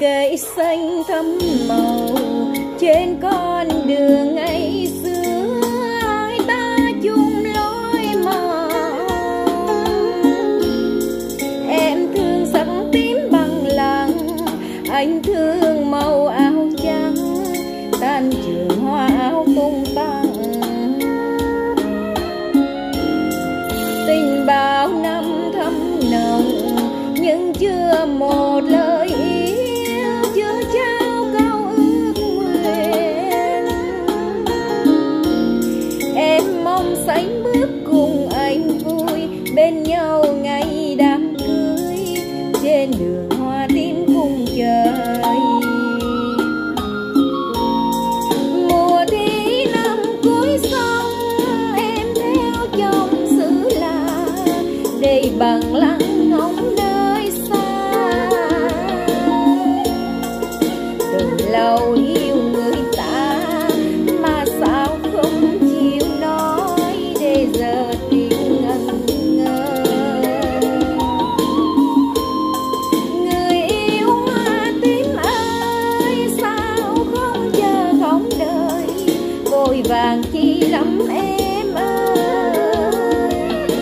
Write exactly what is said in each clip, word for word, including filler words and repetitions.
cây xanh thắm màu trên con đường ngày xưa, hai ta chung lối mòn. Em thương sắc tím bằng lăng, anh thương màu áo trắng, tan trường hoa áo tung tăng. Tình bao năm thắm nồng nhưng chưa một lời yêu, chưa trao câu ước nguyện. Em mong sánh bước cùng anh vui bên nhau ngày đám cưới, trên đường hoa tím cùng trời. Mùa thi năm cuối xuân em theo chồng xứ lạ, để bằng lăng ngóng nơi xa. Từ lâu yêu người ta mà sao không chịu nói, để giờ tiếng ngẩn ngơ. Người yêu hoa tím ơi, sao không chờ không đợi, vội vàng chi lắm em ơi.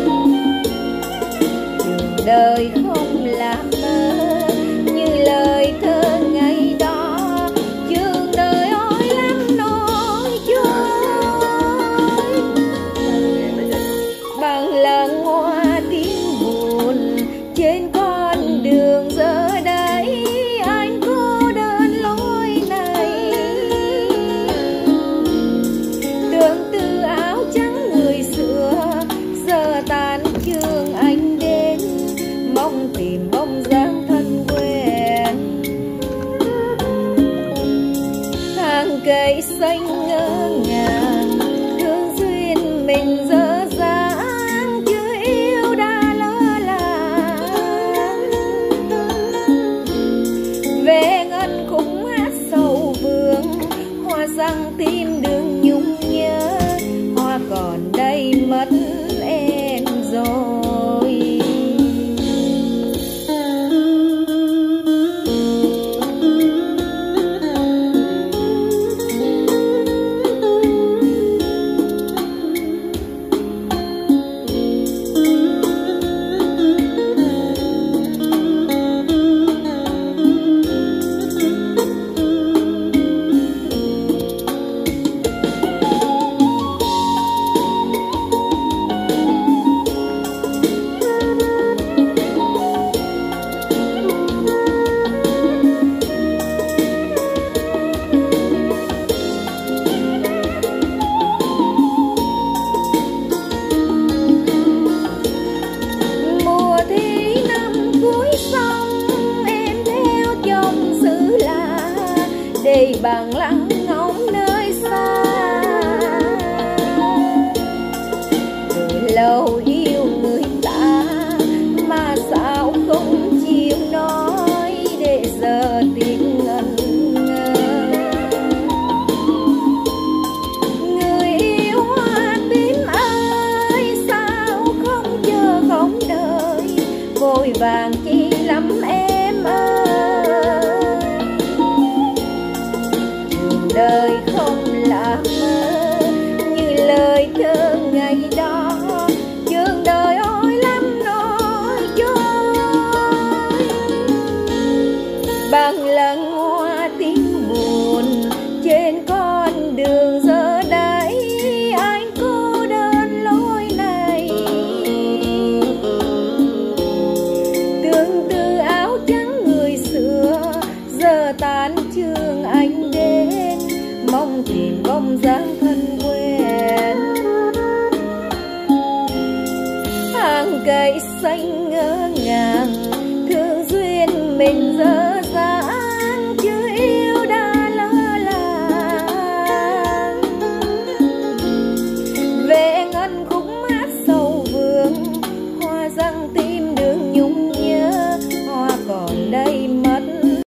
Đường đời không làm mơ như lời thơ ngày đó, trường đời ôi lắm nỗi trôi. Bằng lăng hoa tím buồn trên con đường giờ đây, anh cô đơn lối này. Tương tư áo trắng người xưa giờ tan trường anh đến, mong tìm bóng dáng thân quen. Hàng cây xanh ngỡ ngàng, thương duyên mình dở dang, chưa yêu đã lỡ làng. Về ngân khúc hát sầu vương, hoa răng tim đừng nhung nhớ, hoa còn đây mất em rồi. Để bằng lăng ngóng nơi xa. Từ lâu yêu người ta mà sao không chịu nói, để giờ tiếng ngẩn ngơ. Người yêu hoa tím ơi, sao không chờ không đợi, vội vàng chi lắm em ơi. Đời không làm mơ như lời thơ ngày đó, trường đời ôi lắm nỗi trôi. Bằng lăng hoa tím buồn trên con đường giờ đây, anh cô đơn lối này. Tương tư áo trắng người xưa giờ tan trường anh đến, mong tìm bóng dáng thân quen. Hàng cây xanh ngỡ ngàng, thương duyên mình giờ